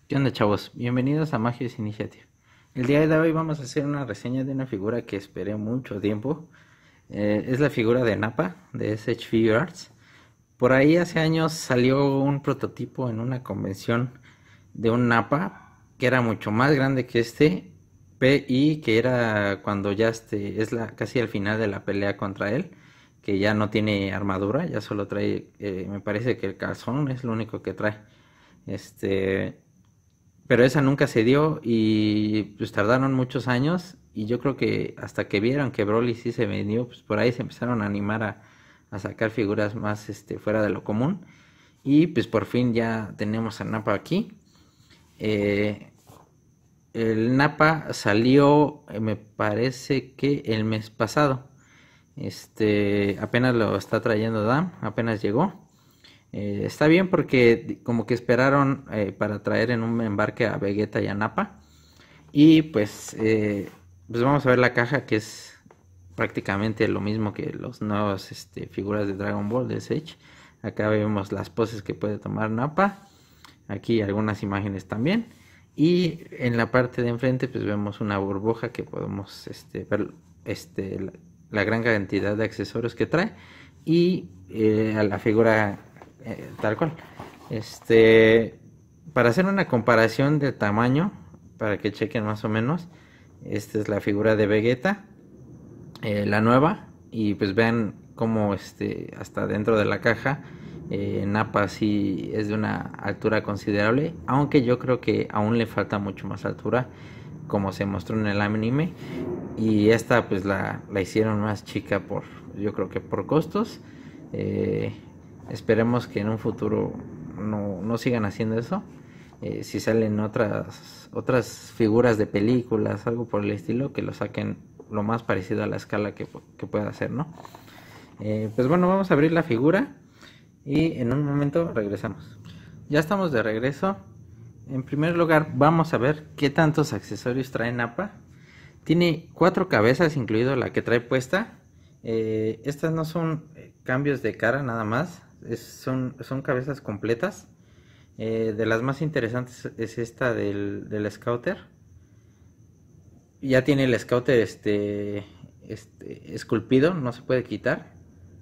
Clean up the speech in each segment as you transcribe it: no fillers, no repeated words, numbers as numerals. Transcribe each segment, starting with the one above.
¿Qué onda, chavos? Bienvenidos a Magios Initiative. El día de hoy vamos a hacer una reseña de una figura que esperé mucho tiempo. Es la figura de Nappa de SH Figuarts. Por ahí hace años salió un prototipo en una convención de un Nappa que era mucho más grande que este y que era cuando ya casi al final de la pelea contra él, que ya no tiene armadura, ya solo trae, me parece que el calzón es lo único que trae. Este, pero esa nunca se dio y pues tardaron muchos años y yo creo que hasta que vieron que Broly sí se vendió, pues por ahí se empezaron a animar a sacar figuras más fuera de lo común y pues por fin ya tenemos a Nappa aquí. Eh, el Nappa salió, me parece que el mes pasado. Apenas lo está trayendo Dam, apenas llegó. Está bien porque como que esperaron para traer en un embarque a Vegeta y a Nappa. Y pues vamos a ver la caja, que es prácticamente lo mismo que los nuevos figuras de Dragon Ball de Sage. Acá vemos las poses que puede tomar Nappa. Aquí algunas imágenes también. Y en la parte de enfrente pues vemos una burbuja que podemos ver la gran cantidad de accesorios que trae. Y a la figura tal cual. Este, para hacer una comparación de tamaño, para que chequen más o menos, esta es la figura de Vegeta, la nueva, y pues vean cómo hasta dentro de la caja, Nappa sí es de una altura considerable, aunque yo creo que aún le falta mucho más altura, como se mostró en el anime, y esta pues la hicieron más chica yo creo que por costos. eh, Esperemos que en un futuro no sigan haciendo eso. Si salen otras figuras de películas, algo por el estilo, que lo saquen lo más parecido a la escala que pueda hacer, ¿no? Pues bueno, vamos a abrir la figura y en un momento regresamos. Ya estamos de regreso. En primer lugar, vamos a ver qué tantos accesorios trae Nappa. Tiene 4 cabezas, incluido la que trae puesta. Estas no son cambios de cara nada más, son cabezas completas. De las más interesantes es esta del Scouter. Ya tiene el Scouter esculpido, no se puede quitar.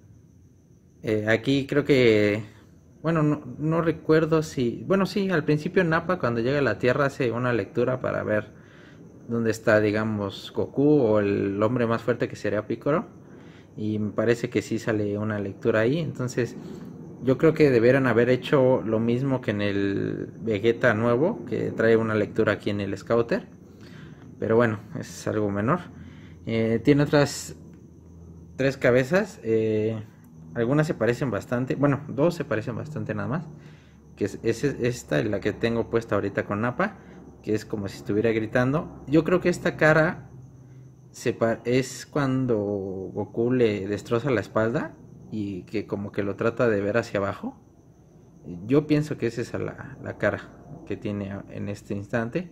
Aquí creo que, bueno, no recuerdo si, bueno, sí, al principio Nappa cuando llega a la Tierra hace una lectura para ver dónde está, digamos, Goku o el hombre más fuerte que sería Piccolo. Y me parece que sí sale una lectura ahí. Entonces yo creo que debieron haber hecho lo mismo que en el Vegeta nuevo, que trae una lectura aquí en el Scouter. Pero bueno, es algo menor. Tiene otras 3 cabezas. Algunas se parecen bastante. Bueno, 2 se parecen bastante nada más. Que es esta, la que tengo puesta ahorita con Nappa, que es como si estuviera gritando. Yo creo que esta cara es cuando Goku le destroza la espalda y que como que lo trata de ver hacia abajo. Yo pienso que es esa la cara que tiene en este instante.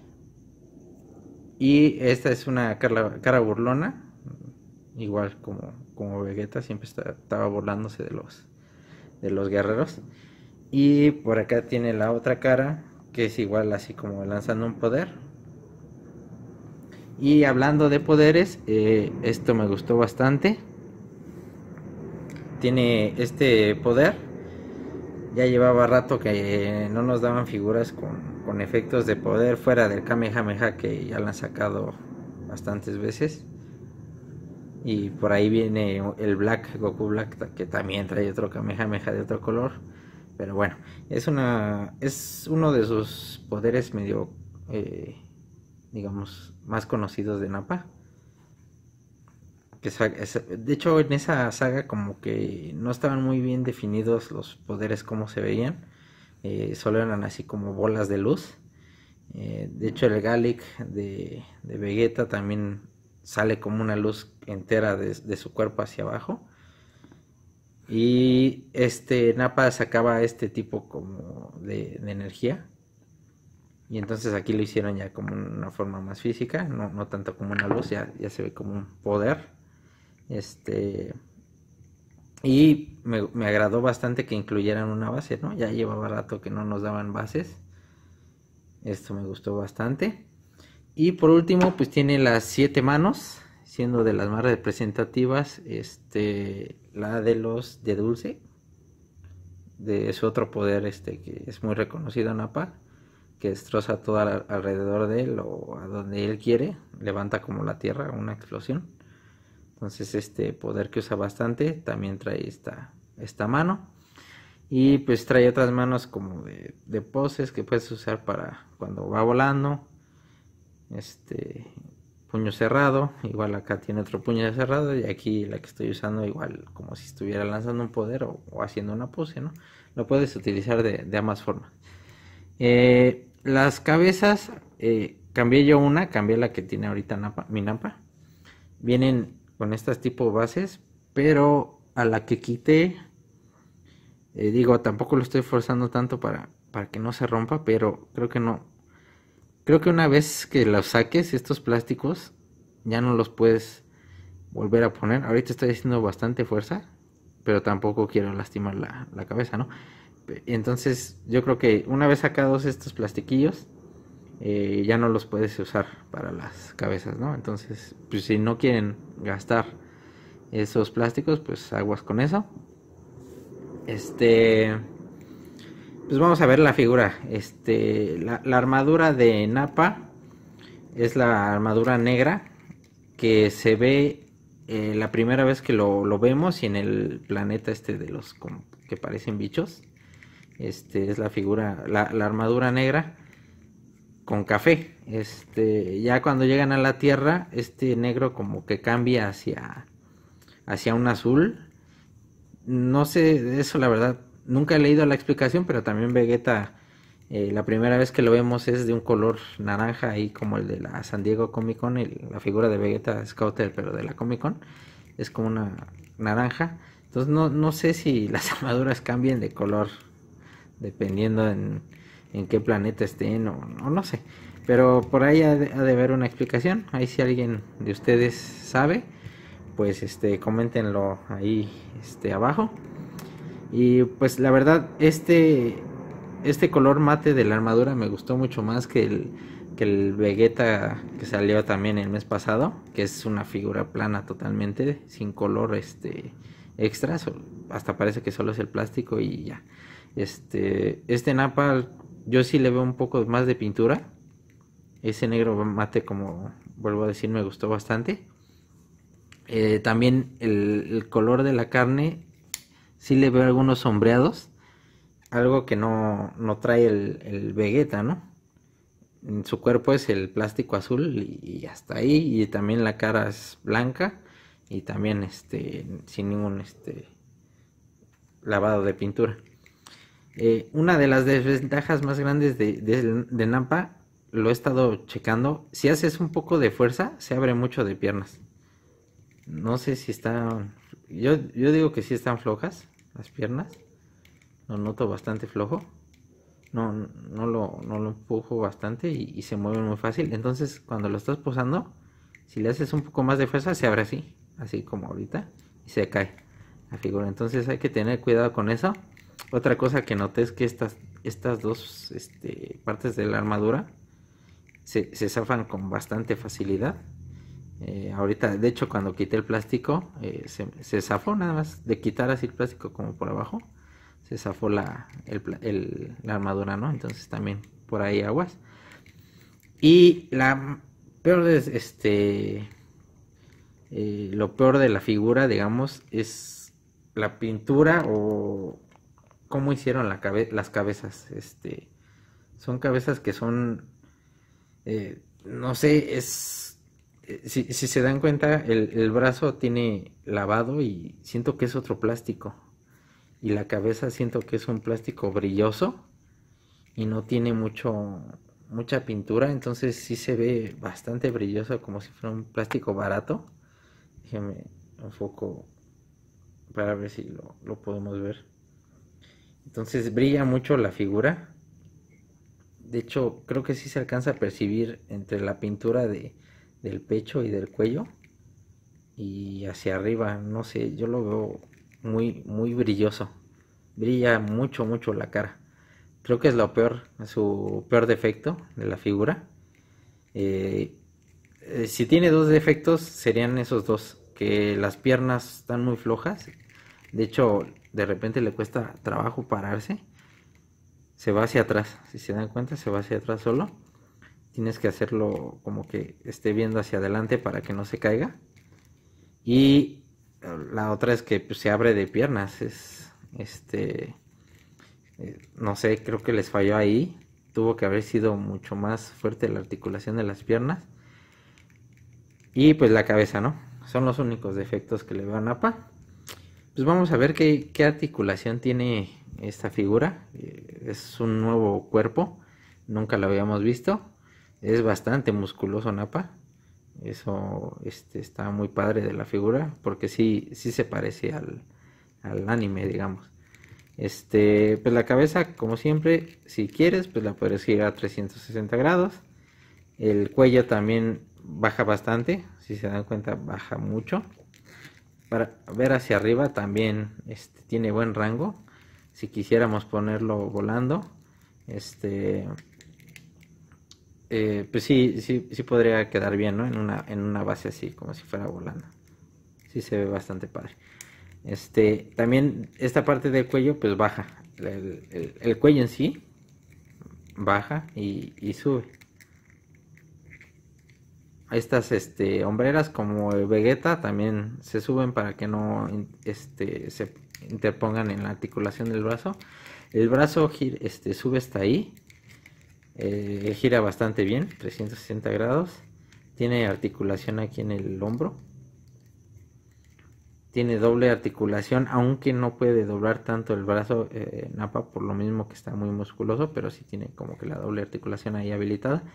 Y esta es una cara burlona, igual como Vegeta siempre estaba burlándose de los guerreros. Y por acá tiene la otra cara, que es igual así como lanzando un poder. Y hablando de poderes, esto me gustó bastante. Tiene este poder. Ya llevaba rato que no nos daban figuras con efectos de poder fuera del Kamehameha, que ya lo han sacado bastantes veces. Y por ahí viene el Black, Goku Black, que también trae otro Kamehameha de otro color. Pero bueno, es uno de sus poderes medio, digamos, más conocidos de Nappa. De hecho, en esa saga como que no estaban muy bien definidos los poderes como se veían. Solo eran así como bolas de luz. De hecho, el Gallic de Vegeta también sale como una luz entera de su cuerpo hacia abajo. Y Nappa sacaba este tipo como de energía. Y entonces aquí lo hicieron ya como una forma más física, no tanto como una luz, ya se ve como un poder. Y me agradó bastante que incluyeran una base, ¿no? Ya llevaba rato que no nos daban bases. Esto me gustó bastante. Y por último, pues tiene las 7 manos, siendo de las más representativas, la de los de Dulce, de su otro poder, que es muy reconocido en Nappa, que destroza todo alrededor de él o a donde él quiere, levanta como la tierra, una explosión. Entonces este poder que usa bastante, también trae esta mano. Y pues trae otras manos como de poses que puedes usar para cuando va volando. Puño cerrado, igual acá tiene otro puño cerrado, y aquí la que estoy usando igual como si estuviera lanzando un poder o haciendo una pose, ¿no? Lo puedes utilizar de ambas formas. Las cabezas, cambié yo cambié la que tiene ahorita mi Nappa. Vienen con estas tipo bases, pero a la que quité, digo, tampoco lo estoy forzando tanto para que no se rompa, pero creo que no. Creo que una vez que los saques, estos plásticos, ya no los puedes volver a poner. Ahorita estoy haciendo bastante fuerza, pero tampoco quiero lastimar la cabeza, ¿no? Entonces yo creo que una vez sacados estos plastiquillos, ya no los puedes usar para las cabezas, ¿no? Entonces, pues si no quieren gastar esos plásticos, pues aguas con eso. Pues vamos a ver la figura. La armadura de Nappa es la armadura negra que se ve la primera vez que lo vemos, y en el planeta de los que parecen bichos. Es la figura, la armadura negra con café. Ya cuando llegan a la Tierra, negro como que cambia hacia un azul. No sé de eso, la verdad. Nunca he leído la explicación, pero también Vegeta, la primera vez que lo vemos es de un color naranja, ahí como el de la San Diego Comic Con. La figura de Vegeta Scouter, pero de la Comic Con, es como una naranja. Entonces no sé si las armaduras cambien de color dependiendo en qué planeta estén, o no sé. Pero por ahí ha de haber una explicación. Ahí si alguien de ustedes sabe, pues coméntenlo ahí abajo. Y pues la verdad, este color mate de la armadura me gustó mucho más que el Vegeta que salió también el mes pasado, que es una figura plana totalmente, sin color extras, hasta parece que solo es el plástico y ya. Nappa yo sí le veo un poco más de pintura. Ese negro mate, como vuelvo a decir, me gustó bastante. También el color de la carne, sí le veo algunos sombreados, algo que no trae el Vegeta, ¿no? En su cuerpo es el plástico azul y hasta ahí, y también la cara es blanca y también sin ningún lavado de pintura. Una de las desventajas más grandes de Nappa, lo he estado checando, si haces un poco de fuerza se abre mucho de piernas. No sé si están, yo digo que sí están flojas las piernas, lo noto bastante flojo. No lo empujo bastante y se mueve muy fácil. Entonces cuando lo estás posando, si le haces un poco más de fuerza, se abre así como ahorita, y se cae la figura. Entonces hay que tener cuidado con eso. Otra cosa que noté es que estas dos partes de la armadura se zafan con bastante facilidad. Ahorita, de hecho, cuando quité el plástico, se zafó nada más de quitar así el plástico como por abajo. Se zafó la armadura, ¿no? Entonces también por ahí aguas. Y la peor de lo peor de la figura, digamos, es la pintura o cómo hicieron las cabezas. Son cabezas que son, no sé, si se dan cuenta, el brazo tiene lavado y siento que es otro plástico. Y la cabeza siento que es un plástico brilloso y no tiene mucha pintura, entonces sí se ve bastante brilloso, como si fuera un plástico barato. Déjenme enfoco para ver si lo podemos ver. Entonces brilla mucho la figura. De hecho, creo que sí se alcanza a percibir entre la pintura del pecho y del cuello y hacia arriba. No sé, yo lo veo muy brilloso. Brilla mucho la cara. Creo que es lo peor, su peor defecto de la figura. Si tiene dos defectos serían esos dos, que las piernas están muy flojas. De hecho, de repente le cuesta trabajo pararse. Se va hacia atrás, si se dan cuenta, se va hacia atrás solo. Tienes que hacerlo como que esté viendo hacia adelante para que no se caiga. Y la otra es que pues, se abre de piernas. No sé, creo que les falló ahí. Tuvo que haber sido mucho más fuerte la articulación de las piernas. Y pues la cabeza, ¿no? Son los únicos defectos que le veo a Nappa. Pues vamos a ver qué articulación tiene esta figura. Es un nuevo cuerpo, nunca lo habíamos visto. Es bastante musculoso Nappa. Eso está muy padre de la figura, porque sí se parece al anime, digamos. Pues la cabeza, como siempre, si quieres, pues la puedes girar a 360 grados. El cuello también baja bastante, si se dan cuenta, baja mucho. Para ver hacia arriba también tiene buen rango. Si quisiéramos ponerlo volando, pues sí podría quedar bien, ¿no? En una base así, como si fuera volando. Sí se ve bastante padre. También esta parte del cuello pues baja. El cuello en sí baja y sube. Estas hombreras como Vegeta también se suben para que no se interpongan en la articulación del brazo. El brazo sube hasta ahí. Gira bastante bien, 360 grados. Tiene articulación aquí en el hombro. Tiene doble articulación, aunque no puede doblar tanto el brazo Nappa, por lo mismo que está muy musculoso, pero sí tiene como que la doble articulación ahí habilitada.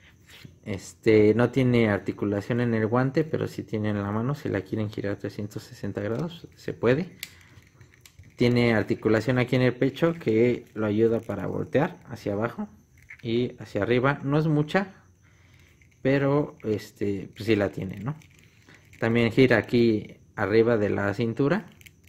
No tiene articulación en el guante, pero sí tiene en la mano. Si la quieren girar 360 grados, se puede. Tiene articulación aquí en el pecho que lo ayuda para voltear hacia abajo y hacia arriba. No es mucha, pero pues sí la tiene, ¿no? También gira aquí arriba de la cintura.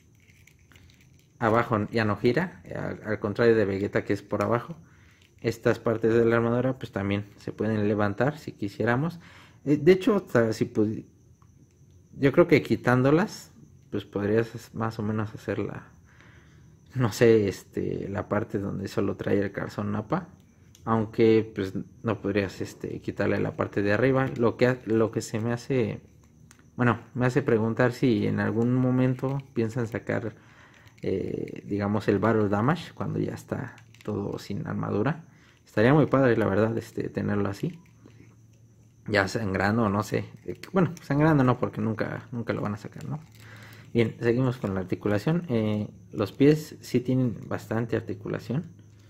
Abajo ya no gira, al contrario de Vegeta, que es por abajo. Estas partes de la armadura pues también se pueden levantar si quisiéramos. De hecho, hasta yo creo que quitándolas pues podrías más o menos hacer no sé, la parte donde solo trae el calzón Nappa, aunque pues no podrías quitarle la parte de arriba. Lo que se me hace, bueno, me hace preguntar si en algún momento piensan sacar digamos el Battle Damage cuando ya está todo sin armadura. Estaría muy padre, la verdad, tenerlo así. Ya sangrando, no sé. Bueno, sangrando no, porque nunca lo van a sacar, ¿no? Bien, seguimos con la articulación. Los pies sí tienen bastante articulación.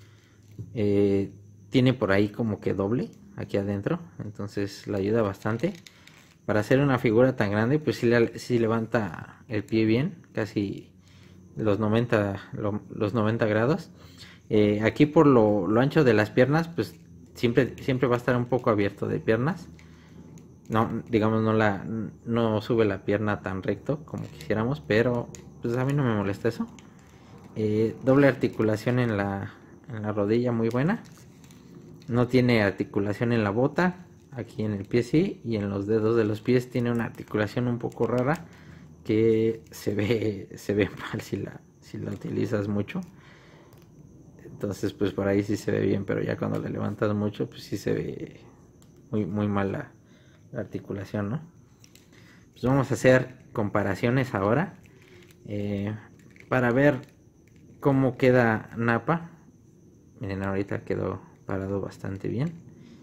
Tiene por ahí como que doble aquí adentro. Entonces la ayuda bastante. Para hacer una figura tan grande, pues sí levanta el pie bien. Casi los 90 grados. Aquí por lo ancho de las piernas, pues siempre va a estar un poco abierto de piernas. No, digamos, no sube la pierna tan recto como quisiéramos, pero pues a mí no me molesta eso. Doble articulación en la rodilla, muy buena. No tiene articulación en la bota, aquí en el pie sí, y en los dedos de los pies tiene una articulación un poco rara que se ve mal si la utilizas mucho. Entonces pues por ahí sí se ve bien, pero ya cuando la levantas mucho pues sí se ve muy mal la articulación, ¿no? Pues vamos a hacer comparaciones ahora para ver cómo queda Nappa. Miren, ahorita quedó parado bastante bien.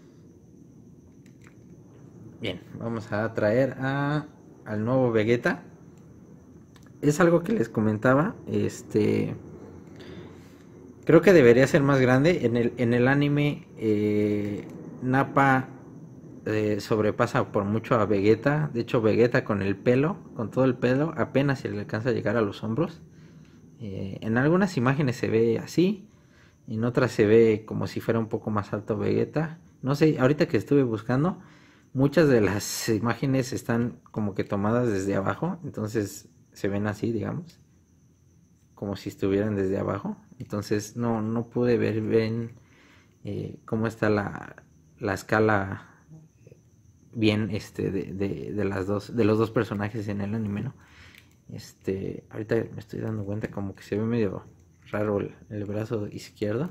Bien, vamos a traer al nuevo Vegeta. Es algo que les comentaba, creo que debería ser más grande. En el anime Nappa sobrepasa por mucho a Vegeta. De hecho, Vegeta con todo el pelo, apenas se le alcanza a llegar a los hombros. En algunas imágenes se ve así, en otras se ve como si fuera un poco más alto Vegeta. No sé, ahorita que estuve buscando, muchas de las imágenes están como que tomadas desde abajo, entonces se ven así, digamos, como si estuvieran desde abajo. entonces no pude ver bien cómo está la escala bien de los dos personajes en el anime, ¿no? Ahorita me estoy dando cuenta como que se ve medio raro el brazo izquierdo.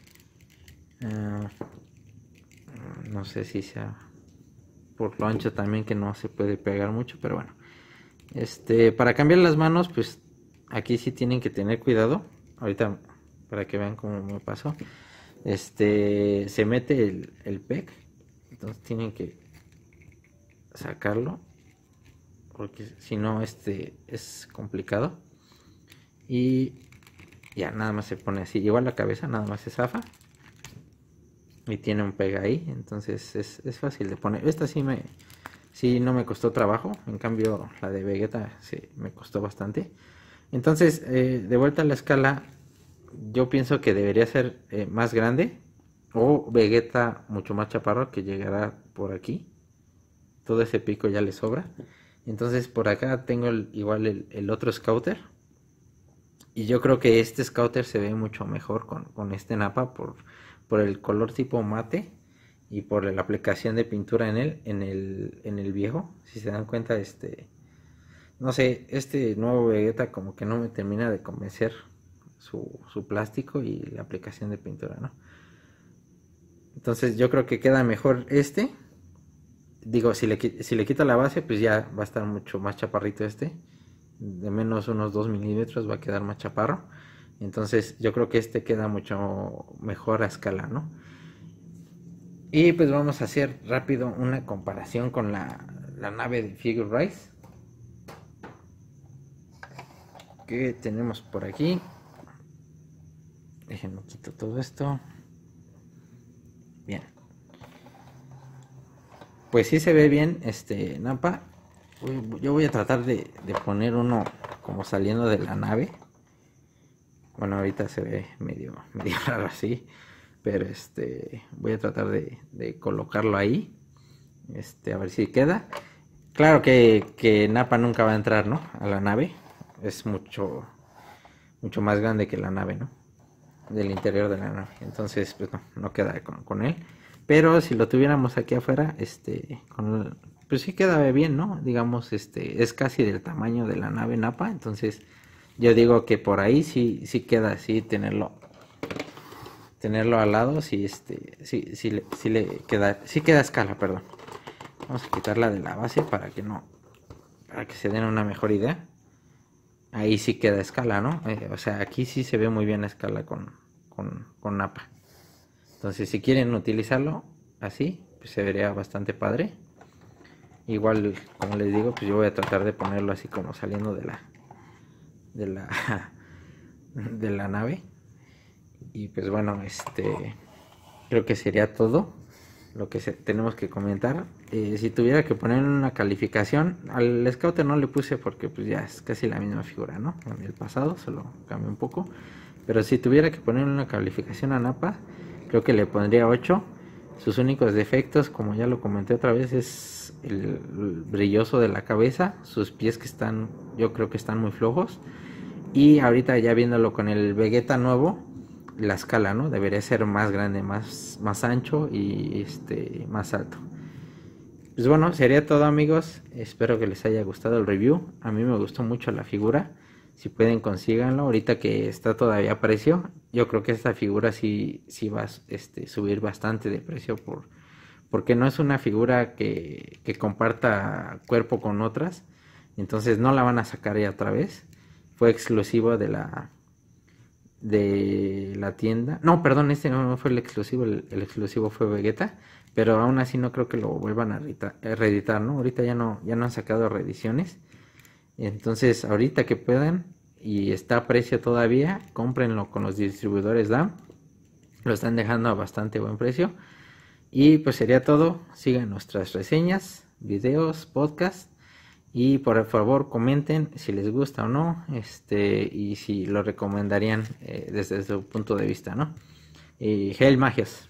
No sé si sea por lo ancho también, que no se puede pegar mucho, pero bueno. Para cambiar las manos, pues aquí sí tienen que tener cuidado. Ahorita para que vean cómo me pasó. Se mete el PEC, entonces tienen que sacarlo, porque si no es complicado. Y ya nada más se pone así, igual la cabeza nada más se zafa y tiene un pega ahí, entonces es fácil de poner. Esta sí no me costó trabajo, en cambio la de Vegeta sí me costó bastante. Entonces de vuelta a la escala, yo pienso que debería ser más grande, o Vegeta mucho más chaparro, que llegará por aquí. Todo ese pico ya le sobra. Entonces por acá tengo igual el otro Scouter. Y yo creo que este Scouter se ve mucho mejor con este Nappa por el color tipo mate y por la aplicación de pintura en él, en el viejo. Si se dan cuenta, no sé, este nuevo Vegeta como que no me termina de convencer su plástico y la aplicación de pintura, ¿no? Entonces yo creo que queda mejor este. Digo, si le quito la base, pues ya va a estar mucho más chaparrito de menos unos 2 milímetros va a quedar más chaparro. Entonces yo creo que queda mucho mejor a escala, ¿no? Y pues vamos a hacer rápido una comparación con la nave de Figure Rise que tenemos por aquí. Déjenme quito todo esto. Bien. Pues sí se ve bien Nappa. Yo voy a tratar de poner uno como saliendo de la nave. Bueno, ahorita se ve medio raro así, pero voy a tratar de colocarlo ahí, a ver si queda. Claro que Nappa nunca va a entrar, ¿no?, a la nave. Es mucho más grande que la nave, ¿no?, del interior de la nave. Entonces pues no queda con él. Pero si lo tuviéramos aquí afuera, pues sí queda bien, ¿no? Digamos, es casi del tamaño de la nave Nappa. Entonces yo digo que por ahí sí queda así, tenerlo al lado. Sí, queda a escala, perdón. Vamos a quitarla de la base para que se den una mejor idea. Ahí sí queda a escala, ¿no? O sea, aquí sí se ve muy bien a escala con Nappa. Entonces si quieren utilizarlo así, pues se vería bastante padre. Igual, como les digo, pues yo voy a tratar de ponerlo así como saliendo de la nave. Y pues bueno, creo que sería todo lo que tenemos que comentar. Si tuviera que poner una calificación, al Scouter no le puse porque pues ya es casi la misma figura, ¿no?, en el pasado, solo cambió un poco. Pero si tuviera que poner una calificación a Nappa, creo que le pondría 8. Sus únicos defectos, como ya lo comenté otra vez, es el brilloso de la cabeza. Sus pies yo creo que están muy flojos. Y ahorita ya viéndolo con el Vegeta nuevo, la escala, ¿no?, debería ser más grande, más ancho y más alto. Pues bueno, sería todo, amigos. Espero que les haya gustado el review. A mí me gustó mucho la figura. Si pueden, consíganlo. Ahorita que está todavía a precio, yo creo que esta figura sí va a subir bastante de precio porque no es una figura que comparta cuerpo con otras. Entonces no la van a sacar ya otra vez. Fue exclusivo de la tienda. No, perdón, no fue el exclusivo. El exclusivo fue Vegeta. Pero aún así no creo que lo vuelvan a reeditar, ¿no? Ahorita ya no han sacado reediciones. Entonces ahorita que puedan y está a precio todavía, cómprenlo con los distribuidores DAM. Lo están dejando a bastante buen precio. Y pues sería todo. Sigan nuestras reseñas, videos, podcast. Y por favor comenten si les gusta o no. Y si lo recomendarían desde su punto de vista, ¿no? Y Hail Magios.